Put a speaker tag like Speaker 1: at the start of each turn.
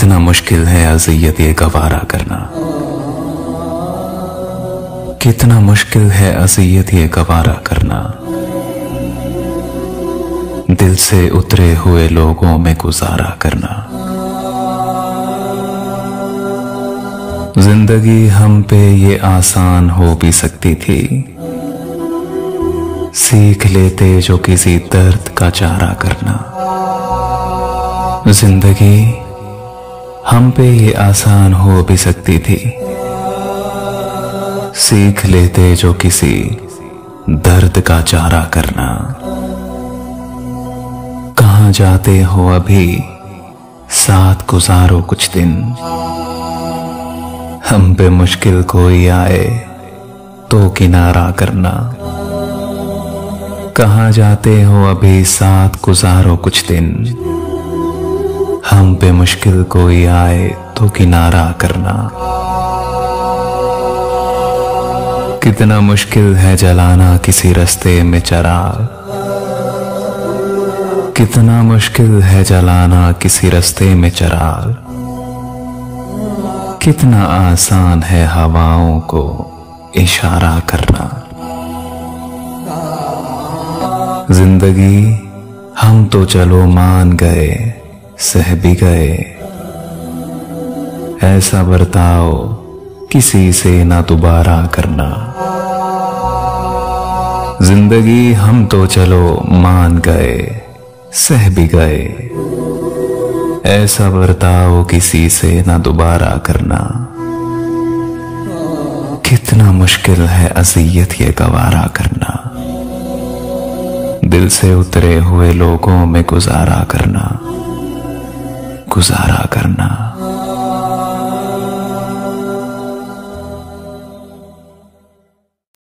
Speaker 1: कितना मुश्किल है अज़ियत ये गवारा करना, कितना मुश्किल है अज़ियत ये गवारा करना। दिल से उतरे हुए लोगों में गुजारा करना। जिंदगी हम पे ये आसान हो भी सकती थी, सीख लेते जो किसी दर्द का चारा करना। जिंदगी हम पे ये आसान हो भी सकती थी, सीख लेते जो किसी दर्द का चारा करना। कहाँ जाते हो अभी, साथ गुजारो कुछ दिन। हम पे मुश्किल कोई आए तो किनारा करना। कहाँ जाते हो अभी, साथ गुजारो कुछ दिन। हम पे मुश्किल कोई आए तो किनारा करना। कितना मुश्किल है जलाना किसी रास्ते में चिराग, कितना मुश्किल है जलाना किसी रास्ते में चिराग। कितना आसान है हवाओं को इशारा करना। जिंदगी हम तो चलो मान गए, सह भी गए। ऐसा बर्ताव किसी से ना दोबारा करना। जिंदगी हम तो चलो मान गए, सह भी गए। ऐसा बर्ताव किसी से ना दोबारा करना। कितना मुश्किल है अज़ियत ये गवारा करना। दिल से उतरे हुए लोगों में गुजारा करना, गुजारा करना।